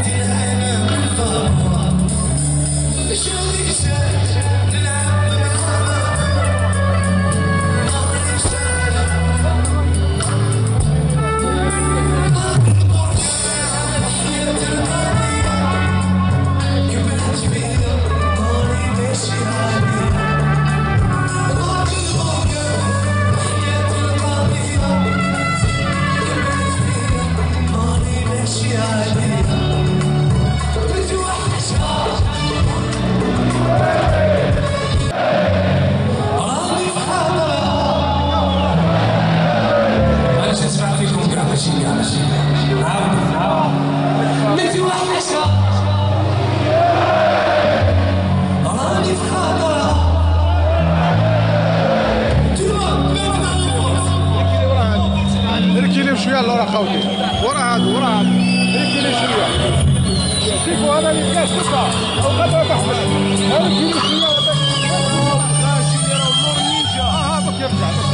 شويه لورا خوتي ورا هادو ركلي شويه شوفوا هذا اللي كاش تسعه او غدا بحث هذا كيلو شويه هذا شي راه نور نينجا هذا كيرجع